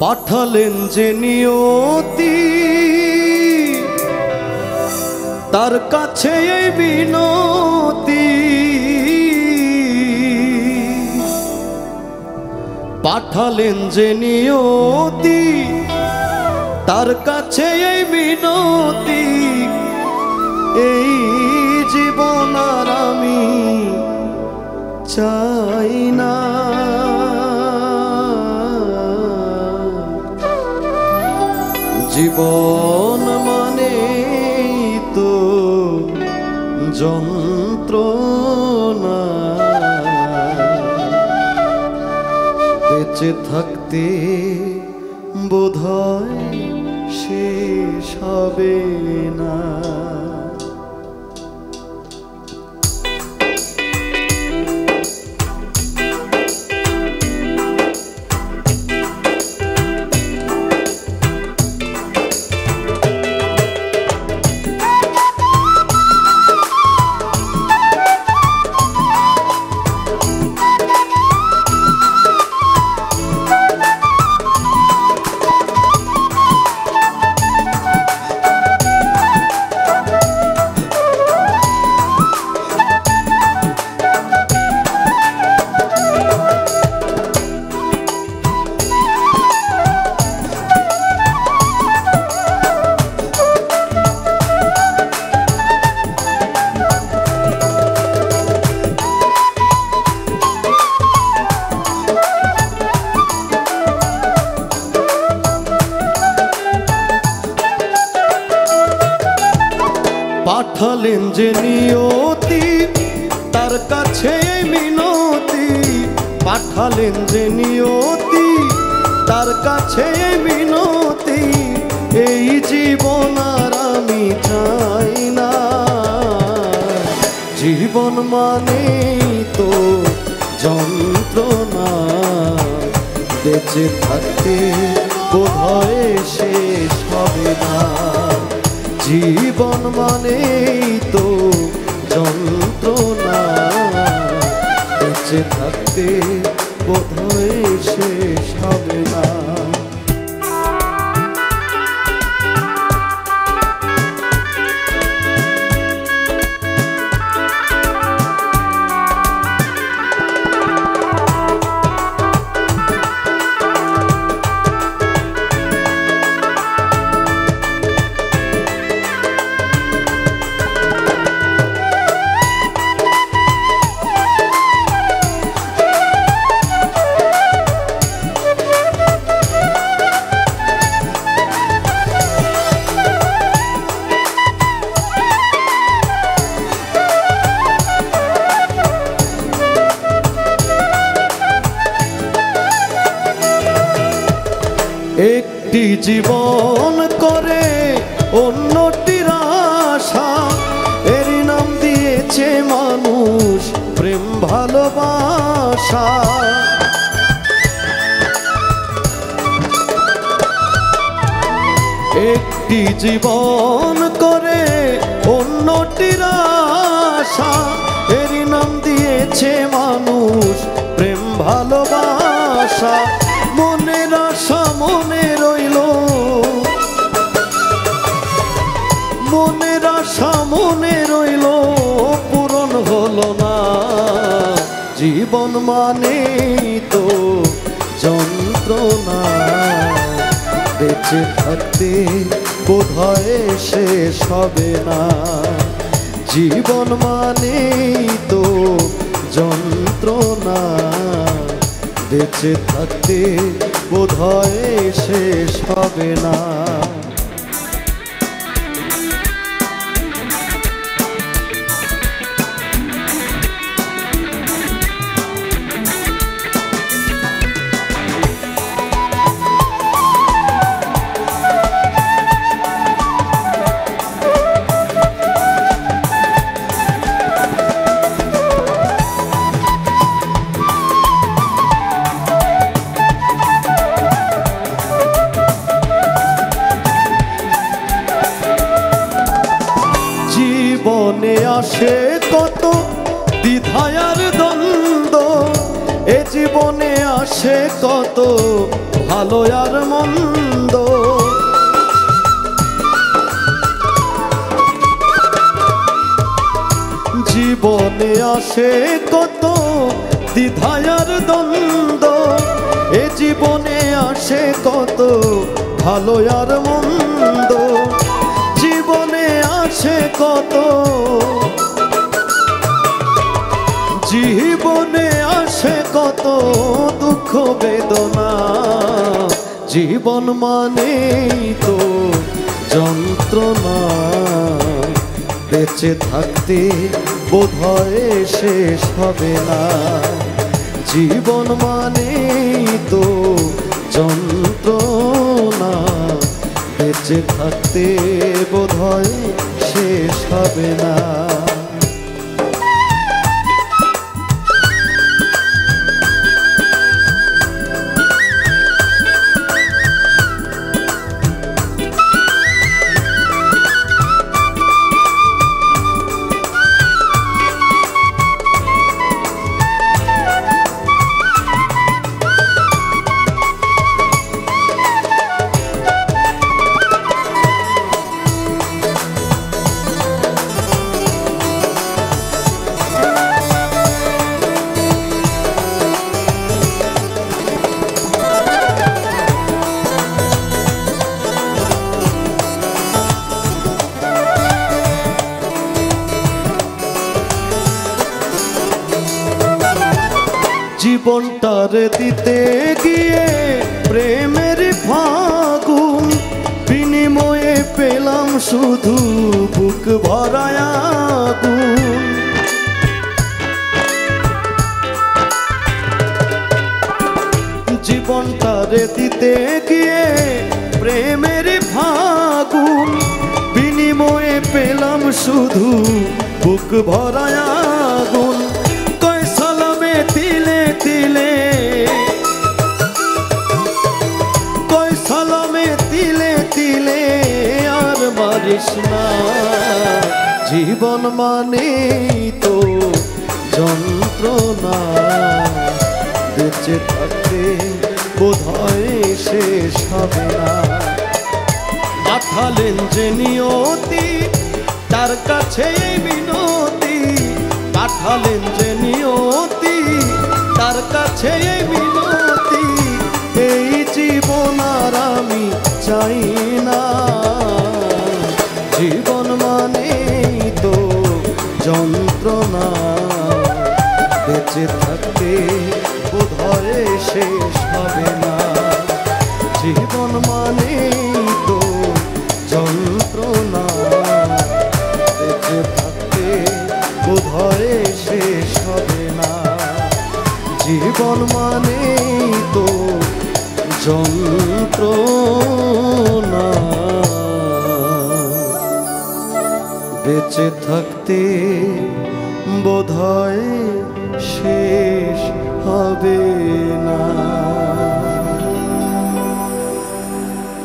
পাঠালেন যে নিয়তি তার কাছে এই বিনতি, পাঠালেন যে নিয়তি তার কাছে এই বিনতি, এই জীবন আর আমি চাই না। জীবন মানে তো যন্ত্রণা, বেঁচে থাকতে বোধহয় শেষ হবে না। পাঠালেন যে নিয়তি তার কাছে মিনতি, পাঠালেন যে নিয়তি তার কাছে মিনতি, এই জীবন আর আমি চাই না। জীবন মানে তো যন্ত্রণা, বেঁচে থাকতে বোধহয় শেষ হবে না। জীবন মানে তো যন্ত্রণা, বেঁচে থাকতে বোধহয় শেষ হবে না। একটি জীবন করে অন্যটির আশা, এর নাম দিয়েছে মানুষ প্রেম ভালোবাসা। একটি জীবন করে অন্যটির আশা, এর নাম দিয়েছে মানুষ প্রেম ভালোবাসা। মনের আশা মনে রইল, মনের আশা মনে রইল, পূরণ হলো না। জীবন মানে তো যন্ত্রণা, বেঁচে থাকতে বোধহয় শেষ হবে না। জীবন মানে তো যন্ত্রণা, বেঁচে থাকতে বোধহয় শেষ হবে না। জীবনে আসে কত দ্বিধায়ার দ্বন্দ্ব, এ জীবনে আসে কত ভালো আর মন্দ। জীবনে আসে কত দ্বিধায় আর দ্বন্দ্ব, এ জীবনে আসে কত ভালো আর মন্দ। জীবনে আসে কত, জীবনে আসে কত দুঃখ বেদনা। জীবন মানেই তো যন্ত্রণা, বেঁচে থাকতে বোধহয় শেষ হবে না। জীবন মানেই তো যন্ত্রণা, বেঁচে থাকতে বোধহয় শেষ হবে না। জীবনটারে দিতে গিয়ে প্রেমের ফাগুন, বিনিময়ে পেলাম শুধু বুক ভরায় আগুন। জীবনটারে দিতে গিয়ে প্রেমের ফাগুন, বিনিময়ে পেলাম শুধু বুক ভরায় আগুন। তিলে তিলে কই সালামে তিলে তিলে আর মারিস না। জীবন মানেই তো যন্ত্রণা, বেঁচে থাকতে বোধহয় শেষ হবে না। পাঠালেন যে নিয়তি তার কাছে মিনতি, পাঠালেন যে নিয়তি তার কাছে মিনতি। এই জীবন আর আমি চাই না। জীবন মানেই তো যন্ত্রণা, বেঁচে থাকতে বোধহয় শেষ হবে না। জীবন মানেই তো যন্ত্রণা, বেঁচে থাকতে বোধহয় শেষ হবে না। জীবন মানেই তো যন্ত্রণা, বেঁচে থাকতে বোধহয় শেষ হবে।